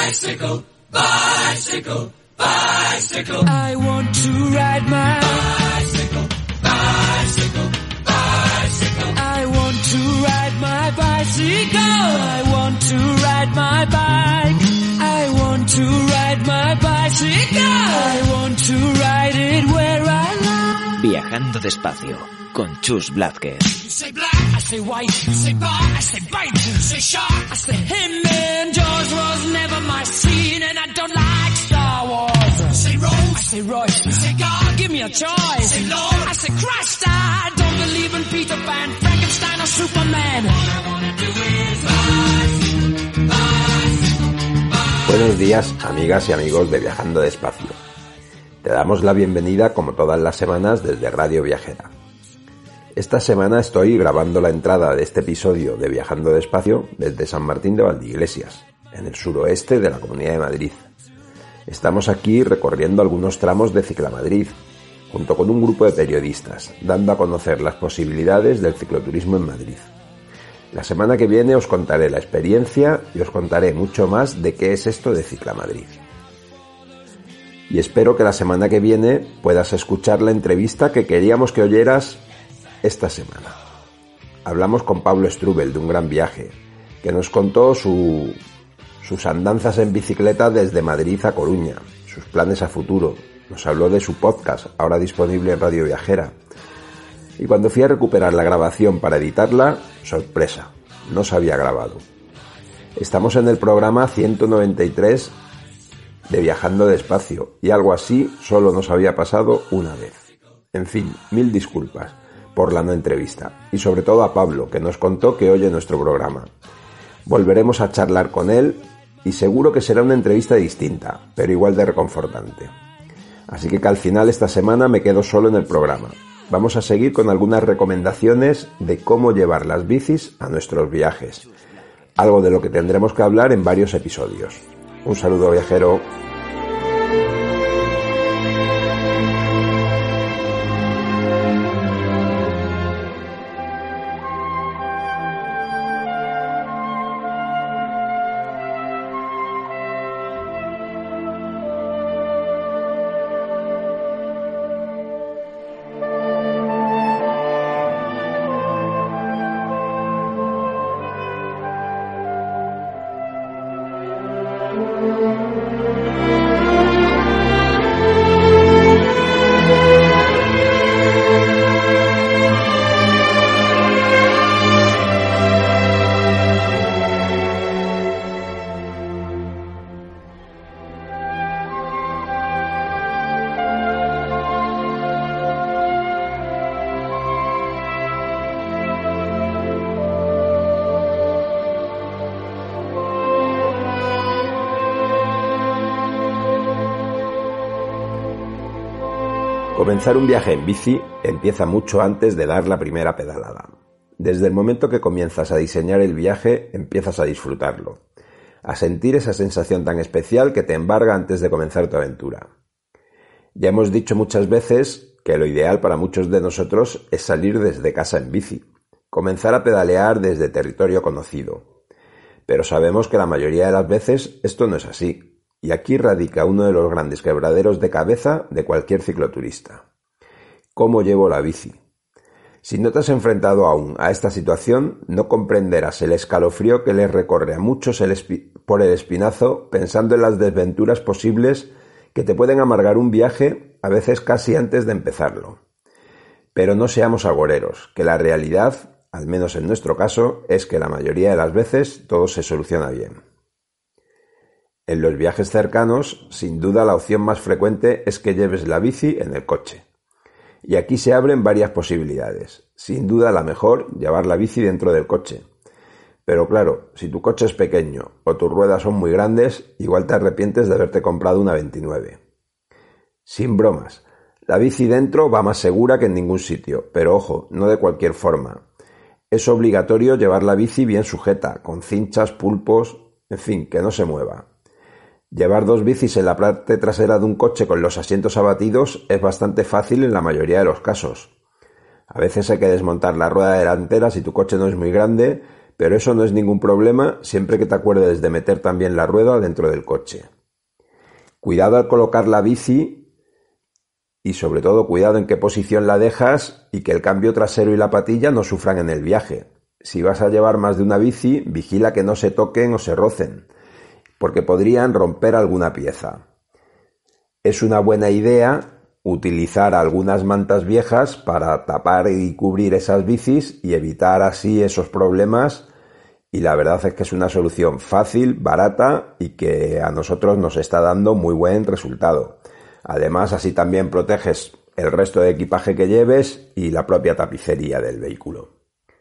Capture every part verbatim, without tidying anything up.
Bicycle, bicycle, bicycle. I want to ride my bicycle, bicycle, bicycle. I want to ride my bicycle. I want to ride my bike. I want to ride my bicycle. I want to ride it where I like. Viajando despacio con Chus Blázquez. Say black, I say white, you say bar, I say bite, you say shark, I say him, and Jaws was never my scene, and I don't like Star Wars. Say Rose, I say Royce, you say God, give me a choice. Say Lord, I say Christ, I don't believe in Peter Pan, Frankenstein or Superman. All I wanna do is bicycle, bicycle, bicycle. Buenos días, amigas y amigos de Viajando Despacio. Te damos la bienvenida como todas las semanas desde Radio Viajera. Esta semana estoy grabando la entrada de este episodio de Viajando Despacio desde San Martín de Valdeiglesias, en el suroeste de la Comunidad de Madrid. Estamos aquí recorriendo algunos tramos de Ciclamadrid, junto con un grupo de periodistas, dando a conocer las posibilidades del cicloturismo en Madrid. La semana que viene os contaré la experiencia y os contaré mucho más de qué es esto de Ciclamadrid. Y espero que la semana que viene puedas escuchar la entrevista que queríamos que oyeras esta semana. Hablamos con Pablo Strubel de Un Gran Viaje, que nos contó su, sus andanzas en bicicleta desde Madrid a Coruña, sus planes a futuro. Nos habló de su podcast, ahora disponible en Radio Viajera. Y cuando fui a recuperar la grabación para editarla, sorpresa, no se había grabado. Estamos en el programa ciento noventa y tres de Viajando Despacio, y algo así solo nos había pasado una vez. En fin, mil disculpas por la no entrevista, y sobre todo a Pablo, que nos contó que oye nuestro programa. Volveremos a charlar con él, y seguro que será una entrevista distinta, pero igual de reconfortante. Así que, que al final esta semana me quedo solo en el programa. Vamos a seguir con algunas recomendaciones de cómo llevar las bicis a nuestros viajes, algo de lo que tendremos que hablar en varios episodios. Un saludo, viajero. Comenzar un viaje en bici empieza mucho antes de dar la primera pedalada. Desde el momento que comienzas a diseñar el viaje, empiezas a disfrutarlo, a sentir esa sensación tan especial que te embarga antes de comenzar tu aventura. Ya hemos dicho muchas veces que lo ideal para muchos de nosotros es salir desde casa en bici, comenzar a pedalear desde territorio conocido. Pero sabemos que la mayoría de las veces esto no es así. Y aquí radica uno de los grandes quebraderos de cabeza de cualquier cicloturista. ¿Cómo llevo la bici? Si no te has enfrentado aún a esta situación, no comprenderás el escalofrío que les recorre a muchos el espi- por el espinazo pensando en las desventuras posibles que te pueden amargar un viaje, a veces casi antes de empezarlo. Pero no seamos agoreros, que la realidad, al menos en nuestro caso, es que la mayoría de las veces todo se soluciona bien. En los viajes cercanos, sin duda la opción más frecuente es que lleves la bici en el coche. Y aquí se abren varias posibilidades. Sin duda la mejor, llevar la bici dentro del coche. Pero claro, si tu coche es pequeño o tus ruedas son muy grandes, igual te arrepientes de haberte comprado una veintinueve. Sin bromas, la bici dentro va más segura que en ningún sitio, pero ojo, no de cualquier forma. Es obligatorio llevar la bici bien sujeta, con cinchas, pulpos, en fin, que no se mueva. Llevar dos bicis en la parte trasera de un coche con los asientos abatidos es bastante fácil en la mayoría de los casos. A veces hay que desmontar la rueda delantera si tu coche no es muy grande, pero eso no es ningún problema siempre que te acuerdes de meter también la rueda dentro del coche. Cuidado al colocar la bici y sobre todo cuidado en qué posición la dejas y que el cambio trasero y la patilla no sufran en el viaje. Si vas a llevar más de una bici, vigila que no se toquen o se rocen, porque podrían romper alguna pieza. Es una buena idea utilizar algunas mantas viejas para tapar y cubrir esas bicis y evitar así esos problemas, y la verdad es que es una solución fácil, barata y que a nosotros nos está dando muy buen resultado. Además, así también proteges el resto de equipaje que lleves y la propia tapicería del vehículo.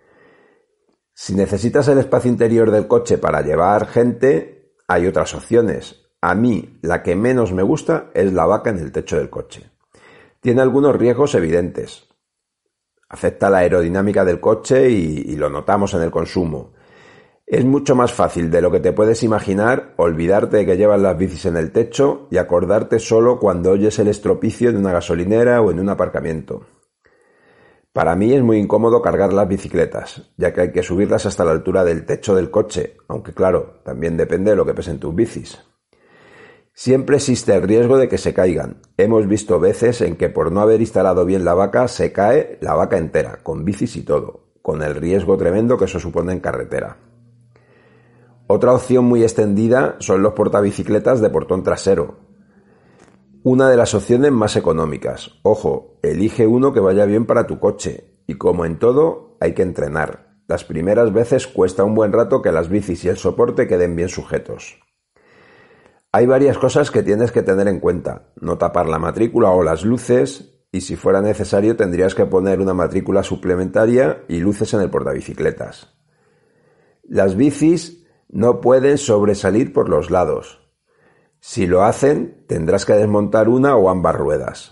Si necesitas el espacio interior del coche para llevar gente, hay otras opciones. A mí, la que menos me gusta es la vaca en el techo del coche. Tiene algunos riesgos evidentes. Afecta la aerodinámica del coche y, y lo notamos en el consumo. Es mucho más fácil de lo que te puedes imaginar olvidarte de que llevas las bicis en el techo y acordarte solo cuando oyes el estropicio de una gasolinera o en un aparcamiento. Para mí es muy incómodo cargar las bicicletas, ya que hay que subirlas hasta la altura del techo del coche, aunque claro, también depende de lo que pesen tus bicis. Siempre existe el riesgo de que se caigan. Hemos visto veces en que por no haber instalado bien la vaca se cae la vaca entera, con bicis y todo, con el riesgo tremendo que eso supone en carretera. Otra opción muy extendida son los portabicicletas de portón trasero. Una de las opciones más económicas. Ojo, elige uno que vaya bien para tu coche. Y como en todo, hay que entrenar. Las primeras veces cuesta un buen rato que las bicis y el soporte queden bien sujetos. Hay varias cosas que tienes que tener en cuenta. No tapar la matrícula o las luces, y si fuera necesario tendrías que poner una matrícula suplementaria y luces en el portabicicletas. Las bicis no pueden sobresalir por los lados. Si lo hacen, tendrás que desmontar una o ambas ruedas.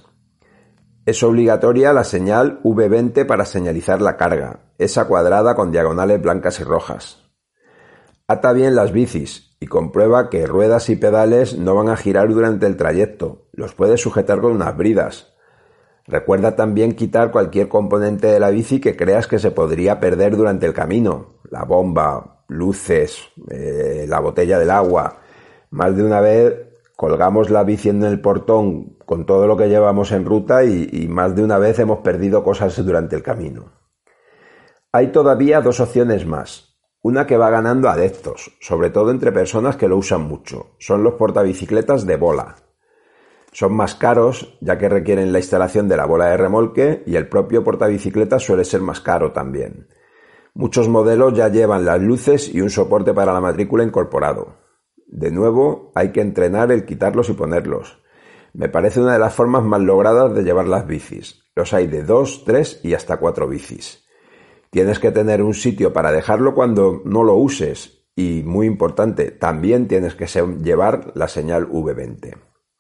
Es obligatoria la señal V veinte para señalizar la carga, esa cuadrada con diagonales blancas y rojas. Ata bien las bicis y comprueba que ruedas y pedales no van a girar durante el trayecto. Los puedes sujetar con unas bridas. Recuerda también quitar cualquier componente de la bici que creas que se podría perder durante el camino. La bomba, luces, eh, la botella del agua. Más de una vez colgamos la bici en el portón con todo lo que llevamos en ruta y, y más de una vez hemos perdido cosas durante el camino. Hay todavía dos opciones más. Una que va ganando adeptos, sobre todo entre personas que lo usan mucho. Son los portabicicletas de bola. Son más caros, ya que requieren la instalación de la bola de remolque y el propio portabicicleta suele ser más caro también. Muchos modelos ya llevan las luces y un soporte para la matrícula incorporado. De nuevo, hay que entrenar el quitarlos y ponerlos. Me parece una de las formas más logradas de llevar las bicis. Los hay de dos, tres y hasta cuatro bicis. Tienes que tener un sitio para dejarlo cuando no lo uses y, muy importante, también tienes que llevar la señal V veinte.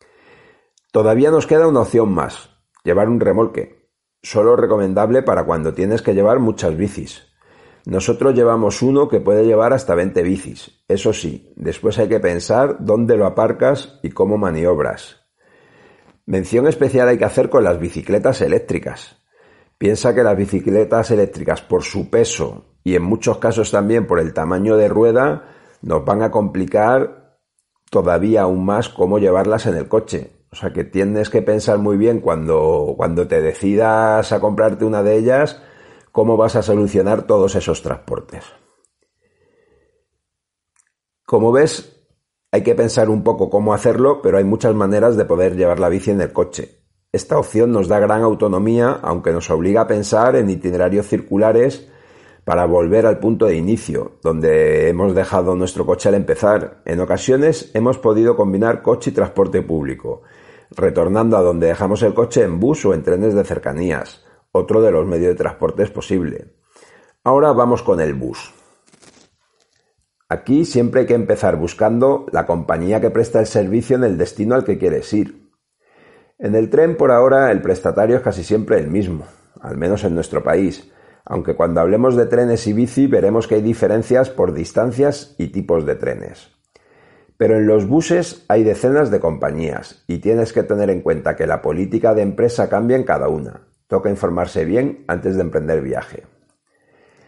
Todavía nos queda una opción más, llevar un remolque. Solo recomendable para cuando tienes que llevar muchas bicis. Nosotros llevamos uno que puede llevar hasta veinte bicis. Eso sí, después hay que pensar dónde lo aparcas y cómo maniobras. Mención especial hay que hacer con las bicicletas eléctricas. Piensa que las bicicletas eléctricas, por su peso y en muchos casos también por el tamaño de rueda, nos van a complicar todavía aún más cómo llevarlas en el coche. O sea que tienes que pensar muy bien cuando, cuando te decidas a comprarte una de ellas, cómo vas a solucionar todos esos transportes. Como ves, hay que pensar un poco cómo hacerlo, pero hay muchas maneras de poder llevar la bici en el coche. Esta opción nos da gran autonomía, aunque nos obliga a pensar en itinerarios circulares para volver al punto de inicio, donde hemos dejado nuestro coche al empezar. En ocasiones hemos podido combinar coche y transporte público, retornando a donde dejamos el coche en bus o en trenes de cercanías, otro de los medios de transporte es posible. Ahora vamos con el bus. Aquí siempre hay que empezar buscando la compañía que presta el servicio en el destino al que quieres ir. En el tren, por ahora, el prestatario es casi siempre el mismo, al menos en nuestro país, aunque cuando hablemos de trenes y bici veremos que hay diferencias por distancias y tipos de trenes. Pero en los buses hay decenas de compañías y tienes que tener en cuenta que la política de empresa cambia en cada una. Toca informarse bien antes de emprender viaje.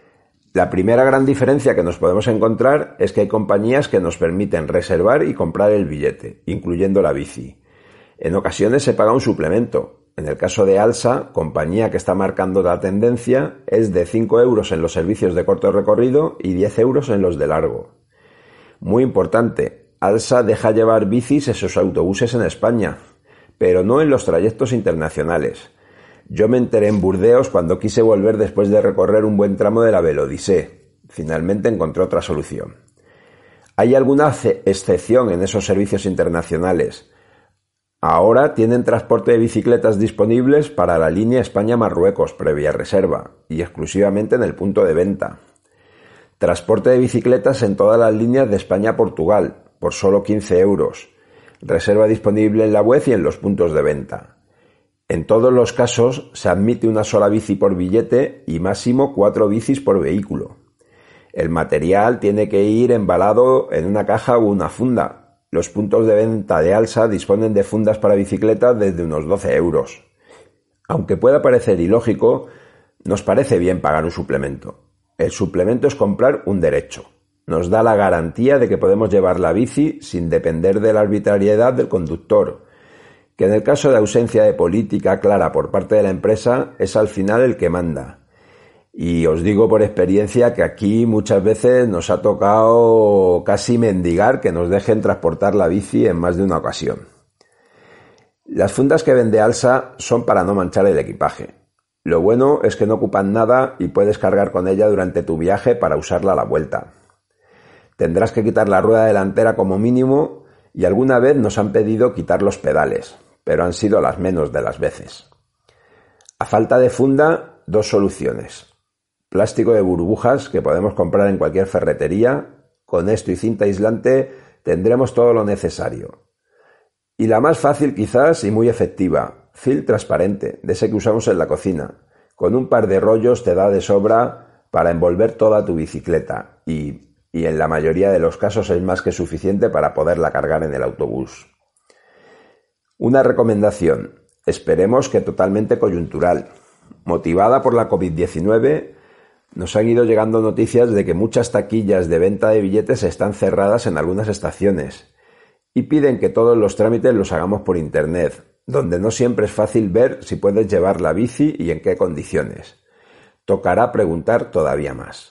La primera gran diferencia que nos podemos encontrar es que hay compañías que nos permiten reservar y comprar el billete, incluyendo la bici. En ocasiones se paga un suplemento. En el caso de Alsa, compañía que está marcando la tendencia, es de cinco euros en los servicios de corto recorrido y diez euros en los de largo. Muy importante, Alsa deja llevar bicis en sus autobuses en España, pero no en los trayectos internacionales. Yo me enteré en Burdeos cuando quise volver después de recorrer un buen tramo de la Velodisé. Finalmente encontré otra solución. Hay alguna excepción en esos servicios internacionales. Ahora tienen transporte de bicicletas disponibles para la línea España-Marruecos previa reserva y exclusivamente en el punto de venta. Transporte de bicicletas en todas las líneas de España-Portugal por solo quince euros. Reserva disponible en la web y en los puntos de venta. En todos los casos se admite una sola bici por billete y máximo cuatro bicis por vehículo. El material tiene que ir embalado en una caja o una funda. Los puntos de venta de Alsa disponen de fundas para bicicletas desde unos doce euros. Aunque pueda parecer ilógico, nos parece bien pagar un suplemento. El suplemento es comprar un derecho. Nos da la garantía de que podemos llevar la bici sin depender de la arbitrariedad del conductor, que en el caso de ausencia de política clara por parte de la empresa es al final el que manda. Y os digo por experiencia que aquí muchas veces nos ha tocado casi mendigar que nos dejen transportar la bici en más de una ocasión. Las fundas que vende Alsa son para no manchar el equipaje. Lo bueno es que no ocupan nada y puedes cargar con ella durante tu viaje para usarla a la vuelta. Tendrás que quitar la rueda delantera como mínimo y alguna vez nos han pedido quitar los pedales, pero han sido las menos de las veces. A falta de funda, dos soluciones. Plástico de burbujas que podemos comprar en cualquier ferretería. Con esto y cinta aislante tendremos todo lo necesario. Y la más fácil quizás y muy efectiva, film transparente, de ese que usamos en la cocina. Con un par de rollos te da de sobra para envolver toda tu bicicleta y, y en la mayoría de los casos es más que suficiente para poderla cargar en el autobús. Una recomendación, esperemos que totalmente coyuntural. Motivada por la covid diecinueve, nos han ido llegando noticias de que muchas taquillas de venta de billetes están cerradas en algunas estaciones y piden que todos los trámites los hagamos por internet, donde no siempre es fácil ver si puedes llevar la bici y en qué condiciones. Tocará preguntar todavía más.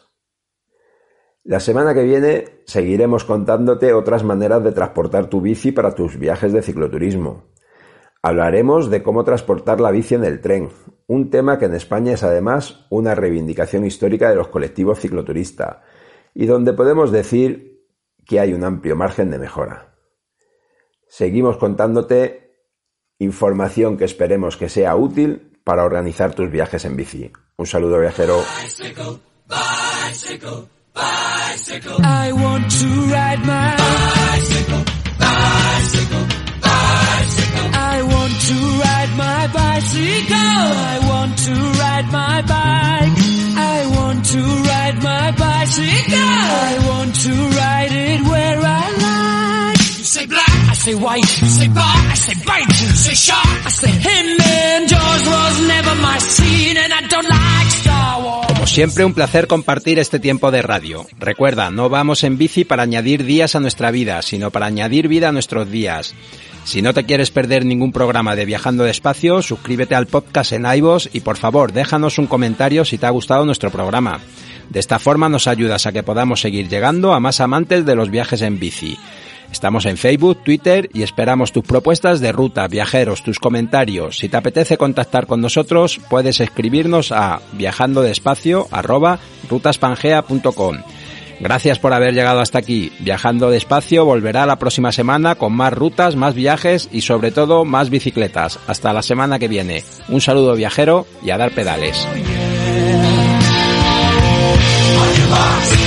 La semana que viene seguiremos contándote otras maneras de transportar tu bici para tus viajes de cicloturismo. Hablaremos de cómo transportar la bici en el tren, un tema que en España es además una reivindicación histórica de los colectivos cicloturistas y donde podemos decir que hay un amplio margen de mejora. Seguimos contándote información que esperemos que sea útil para organizar tus viajes en bici. Un saludo, viajero. Bicycle, bicycle, bicycle. I want to ride my bicycle, bicycle, bicycle. I want to ride my bicycle. I want to ride my bike. I want to ride my bicycle. I want to ride it where I like. You say black, I say white. You say bar, I say bite. You say shark, I say him. And Jaws was never my scene, and I don't like Star Wars. Como siempre, un placer compartir este tiempo de radio. Recuerda, no vamos en bici para añadir días a nuestra vida, sino para añadir vida a nuestros días. Si no te quieres perder ningún programa de Viajando Despacio, suscríbete al podcast en iVoox y por favor déjanos un comentario si te ha gustado nuestro programa. De esta forma nos ayudas a que podamos seguir llegando a más amantes de los viajes en bici. Estamos en Facebook, Twitter y esperamos tus propuestas de ruta, viajeros, tus comentarios. Si te apetece contactar con nosotros, puedes escribirnos a viajandodespacio arroba rutaspangea punto com. Gracias por haber llegado hasta aquí. Viajando Despacio volverá la próxima semana con más rutas, más viajes y sobre todo más bicicletas. Hasta la semana que viene. Un saludo viajero y a dar pedales. On your marks.